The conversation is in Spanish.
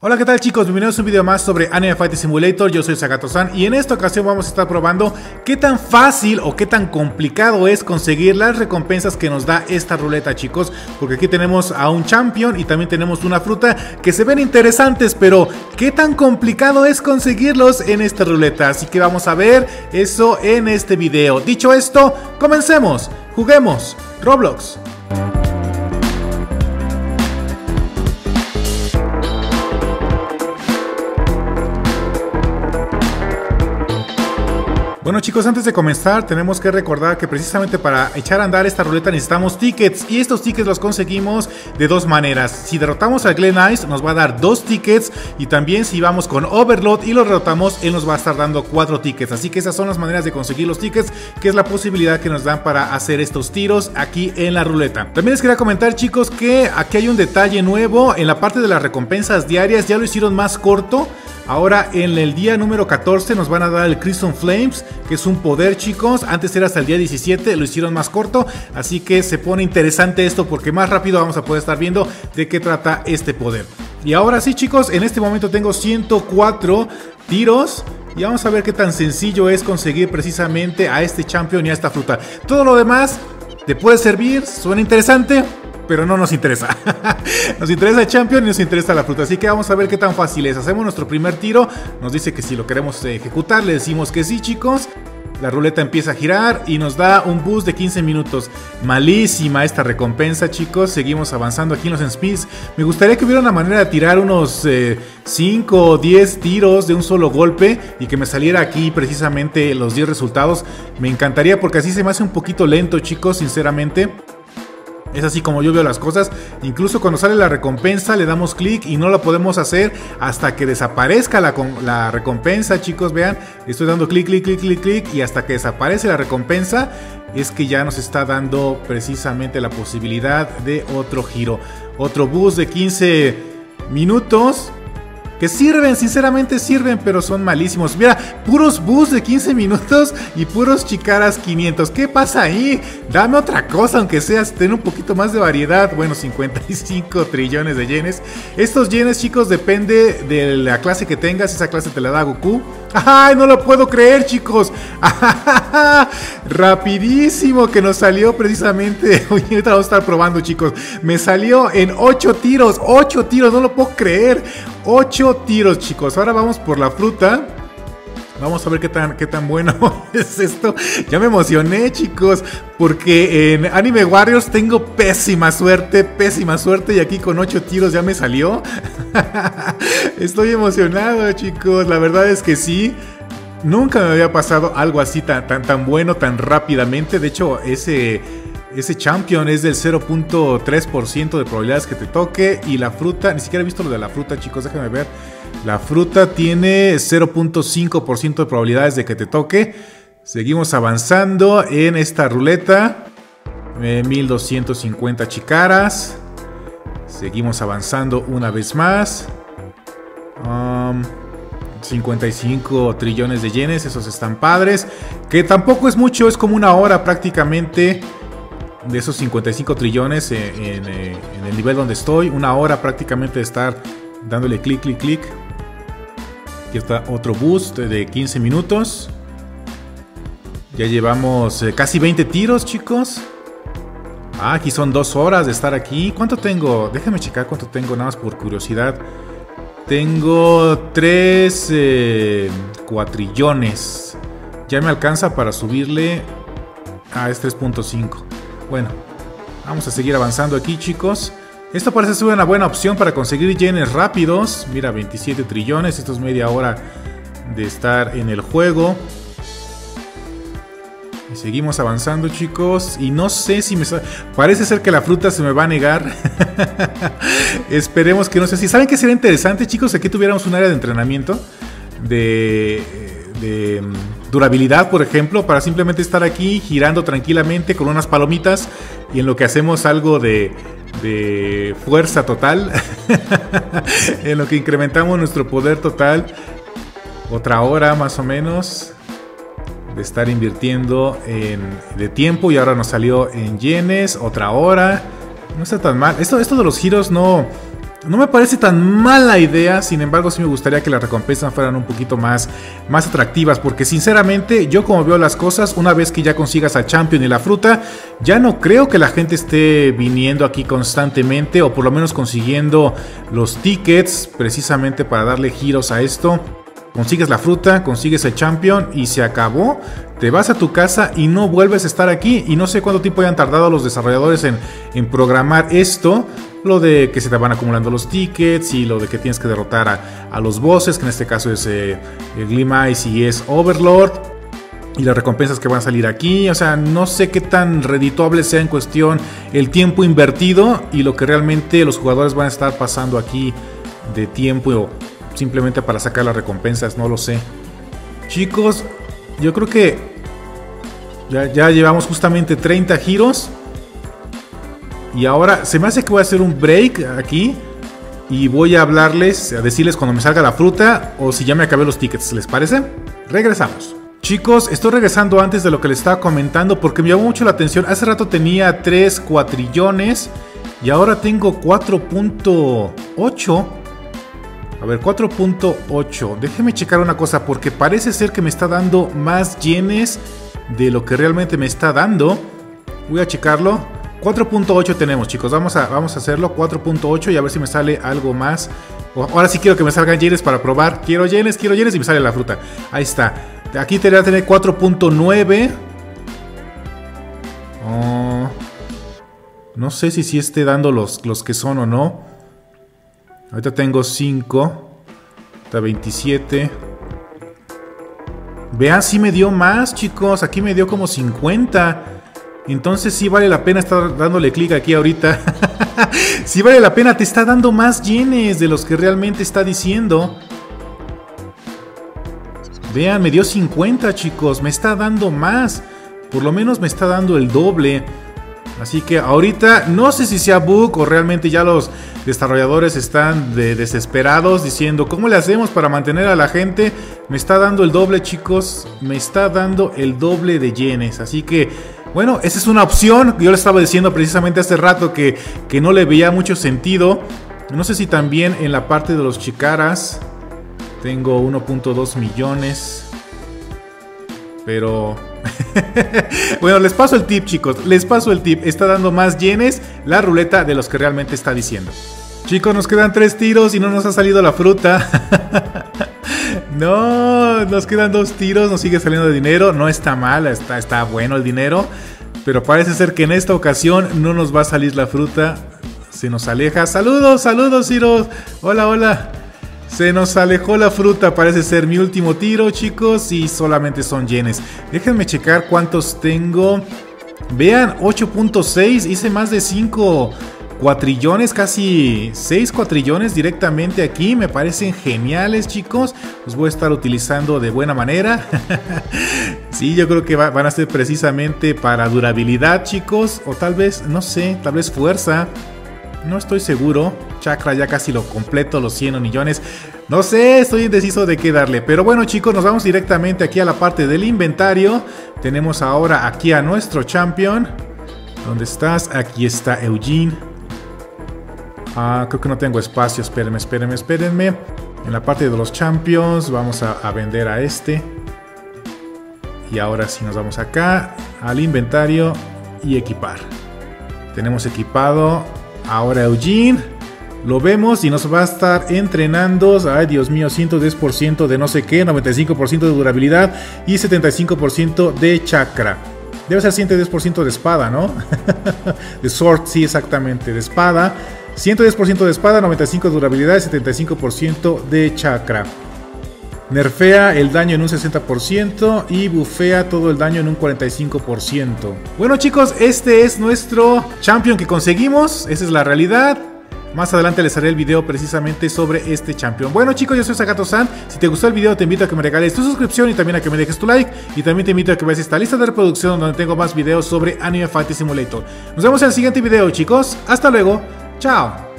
Hola, ¿qué tal chicos? Bienvenidos a un video más sobre Anime Fighting Simulator. Yo soy Sagato-san y en esta ocasión vamos a estar probando qué tan fácil o qué tan complicado es conseguir las recompensas que nos da esta ruleta, chicos. Porque aquí tenemos a un champion y también tenemos una fruta que se ven interesantes, pero qué tan complicado es conseguirlos en esta ruleta. Así que vamos a ver eso en este video. Dicho esto, comencemos. Juguemos Roblox. Bueno chicos, antes de comenzar tenemos que recordar que precisamente para echar a andar esta ruleta necesitamos tickets. Y estos tickets los conseguimos de dos maneras. Si derrotamos a Glen Ice nos va a dar 2 tickets. Y también si vamos con Overlord y lo derrotamos, él nos va a estar dando 4 tickets. Así que esas son las maneras de conseguir los tickets, que es la posibilidad que nos dan para hacer estos tiros aquí en la ruleta. También les quería comentar chicos que aquí hay un detalle nuevo. En la parte de las recompensas diarias ya lo hicieron más corto. Ahora en el día número 14 nos van a dar el Crimson Flames, que es un poder chicos. Antes era hasta el día 17, lo hicieron más corto. Así que se pone interesante esto porque más rápido vamos a poder estar viendo de qué trata este poder. Y ahora sí chicos, en este momento tengo 104 tiros. Y vamos a ver qué tan sencillo es conseguir precisamente a este champion y a esta fruta. Todo lo demás te puede servir, suena interesante, pero no nos interesa. Nos interesa el champion y nos interesa la fruta. Así que vamos a ver qué tan fácil es. Hacemos nuestro primer tiro. Nos dice que si lo queremos ejecutar, le decimos que sí, chicos. La ruleta empieza a girar y nos da un boost de 15 minutos. Malísima esta recompensa, chicos. Seguimos avanzando aquí en los speeds. Me gustaría que hubiera una manera de tirar unos 5 o 10 tiros de un solo golpe y que me saliera aquí precisamente los 10 resultados. Me encantaría porque así se me hace un poquito lento, chicos, sinceramente. Es así como yo veo las cosas. Incluso cuando sale la recompensa le damos clic y no lo podemos hacer hasta que desaparezca la recompensa, chicos. Vean, estoy dando clic, clic, clic, clic, clic y hasta que desaparece la recompensa es que ya nos está dando precisamente la posibilidad de otro giro. Otro boost de 15 minutos. Que sirven, sinceramente sirven, pero son malísimos. Mira, puros boosts de 15 minutos y puros Chicaras 500. ¿Qué pasa ahí? Dame otra cosa, aunque sea tener un poquito más de variedad. Bueno, 55 trillones de yenes. Estos yenes, chicos, depende de la clase que tengas. Esa clase te la da Goku. ¡Ay, no lo puedo creer, chicos! Rapidísimo que nos salió precisamente. Hoy ahorita vamos a estar probando, chicos. Me salió en 8 tiros. 8 tiros, no lo puedo creer. 8 tiros, chicos. Ahora vamos por la fruta. Vamos a ver qué tan bueno es esto. Ya me emocioné, chicos, porque en Anime Warriors tengo pésima suerte, y aquí con 8 tiros ya me salió. Estoy emocionado, chicos, la verdad es que sí. Nunca me había pasado algo así tan bueno, tan rápidamente. De hecho, ese champion es del 0.3% de probabilidades que te toque. Y la fruta, ni siquiera he visto lo de la fruta, chicos, déjenme ver. La fruta tiene 0.5% de probabilidades de que te toque. Seguimos avanzando en esta ruleta. 1250 chicaras. Seguimos avanzando una vez más. 55 trillones de yenes, esos están padres. Que tampoco es mucho, es como una hora prácticamente. De esos 55 trillones en el nivel donde estoy. Una hora prácticamente de estar dándole clic, clic, clic. Aquí está otro boost de 15 minutos. Ya llevamos casi 20 tiros, chicos. Aquí son 2 horas de estar aquí. ¿Cuánto tengo? Déjame checar cuánto tengo, nada más por curiosidad. Tengo 3 cuatrillones. Ya me alcanza para subirle. Es 3.5. Bueno, vamos a seguir avanzando aquí, chicos. Esto parece ser una buena opción para conseguir yenes rápidos. Mira, 27 trillones. Esto es media hora de estar en el juego. Y seguimos avanzando, chicos. Y no sé si parece ser que la fruta se me va a negar. Esperemos que no sea así. ¿Saben qué sería interesante, chicos? Que aquí tuviéramos un área de entrenamiento de durabilidad, por ejemplo, para simplemente estar aquí girando tranquilamente con unas palomitas y en lo que hacemos algo de fuerza total. En lo que incrementamos nuestro poder total. Otra hora más o menos de estar invirtiendo de tiempo, y ahora nos salió en yenes. Otra hora. No está tan mal. Esto de los giros no No me parece tan mala idea, sin embargo sí me gustaría que las recompensas fueran un poquito más atractivas, porque sinceramente yo como veo las cosas, una vez que ya consigas al Champion y la fruta, ya no creo que la gente esté viniendo aquí constantemente, o por lo menos consiguiendo los tickets precisamente para darle giros a esto. Consigues la fruta, consigues el Champion y se acabó. Te vas a tu casa y no vuelves a estar aquí. Y no sé cuánto tiempo hayan tardado los desarrolladores en programar esto. Lo de que se te van acumulando los tickets y lo de que tienes que derrotar a los bosses, que en este caso es Gleamice y es Overlord. Y las recompensas que van a salir aquí. O sea, no sé qué tan redituable sea en cuestión el tiempo invertido y lo que realmente los jugadores van a estar pasando aquí de tiempo simplemente para sacar las recompensas, no lo sé. Chicos, yo creo que ya llevamos justamente 30 giros. Y ahora se me hace que voy a hacer un break aquí. Y voy a hablarles, a decirles cuando me salga la fruta o si ya me acabé los tickets, ¿les parece? Regresamos. Chicos, estoy regresando antes de lo que les estaba comentando porque me llamó mucho la atención. Hace rato tenía 3 cuatrillones y ahora tengo 4.8. A ver, 4.8. Déjeme checar una cosa porque parece ser que me está dando más yenes de lo que realmente me está dando. Voy a checarlo. 4.8 tenemos, chicos. Vamos a hacerlo. 4.8 y a ver si me sale algo más. Ahora sí quiero que me salgan yenes para probar. Quiero yenes y me sale la fruta. Ahí está. Aquí te voy a tener 4.9. Oh, no sé si esté dando los que son o no. Ahorita tengo 5. Hasta 27. Vean, sí me dio más, chicos. Aquí me dio como 50. Entonces sí vale la pena estar dándole clic aquí ahorita. Sí vale la pena. Te está dando más yenes de los que realmente está diciendo. Vean, me dio 50, chicos. Me está dando más. Por lo menos me está dando el doble. Así que ahorita no sé si sea bug o realmente ya los desarrolladores están desesperados diciendo ¿cómo le hacemos para mantener a la gente? Me está dando el doble, chicos. Me está dando el doble de yenes. Así que bueno, esa es una opción. Yo les estaba diciendo precisamente hace rato que no le veía mucho sentido. No sé si también en la parte de los chicaras tengo 1.2 millones. Pero bueno, les paso el tip, chicos. Les paso el tip. Está dando más yenes la ruleta de los que realmente está diciendo. Chicos, nos quedan 3 tiros y no nos ha salido la fruta. No, nos quedan 2 tiros. Nos sigue saliendo de dinero. No está mal, está bueno el dinero. Pero parece ser que en esta ocasión no nos va a salir la fruta. Se nos aleja. Saludos, Ciro. Hola. Se nos alejó la fruta, parece ser mi último tiro, chicos, y solamente son yenes. Déjenme checar cuántos tengo. Vean, 8.6, hice más de 5 cuatrillones, casi 6 cuatrillones directamente aquí. Me parecen geniales, chicos. Los voy a estar utilizando de buena manera. Sí, yo creo que van a ser precisamente para durabilidad, chicos. O tal vez, no sé, tal vez fuerza. No estoy seguro. Chakra ya casi lo completo, los 100 millones. No sé, estoy indeciso de qué darle. Pero bueno, chicos, nos vamos directamente aquí a la parte del inventario. Tenemos ahora aquí a nuestro champion. ¿Dónde estás? Aquí está Eugene. Creo que no tengo espacio. Espérenme. En la parte de los champions vamos a vender a este. Y ahora sí nos vamos acá al inventario y equipar. Tenemos equipado ahora Eugene. Lo vemos y nos va a estar entrenando. Ay, Dios mío, 110% de no sé qué, 95% de durabilidad y 75% de chakra. Debe ser 110% de espada, ¿no? De sword, sí, exactamente, de espada. 110% de espada, 95% de durabilidad y 75% de chakra. Nerfea el daño en un 60% y bufea todo el daño en un 45%. Bueno, chicos, este es nuestro champion que conseguimos. Esa es la realidad. Más adelante les haré el video precisamente sobre este champion. Bueno, chicos, yo soy Sagato-san. Si te gustó el video, te invito a que me regales tu suscripción y también a que me dejes tu like. Y también te invito a que veas esta lista de reproducción donde tengo más videos sobre Anime Fighting Simulator. Nos vemos en el siguiente video, chicos. Hasta luego. Chao.